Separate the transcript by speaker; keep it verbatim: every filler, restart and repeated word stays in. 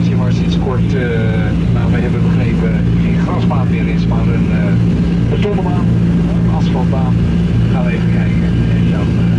Speaker 1: installatie waar sinds kort, uh, nou we hebben begrepen, geen grasbaan meer is, maar een uh, betonbaan, een asfaltbaan. Gaan we even kijken en dan... Uh,